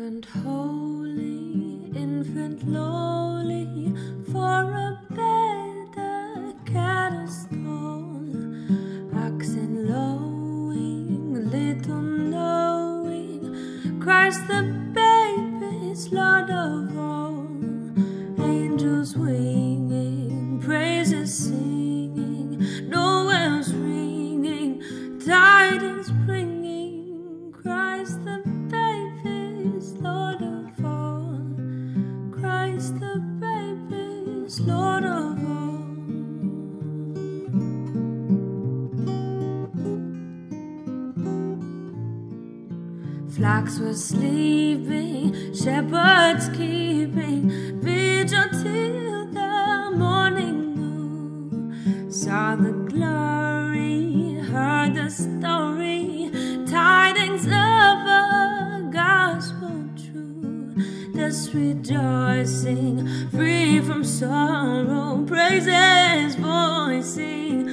Infant holy, infant lowly, for a bed, a cattle stall, oxen lowing, little knowing, Christ the baby's Lord of all, angels winging, praises singing, Noel's ringing, tidings bringing, Christ the baby's Lord of all, Christ the baby's Lord of all. Flocks were sleeping, shepherds keeping vigil till the morning new. Saw the glory, heard the story, tidings of a gospel true. Thus rejoicing, free from sorrow, praises voicing,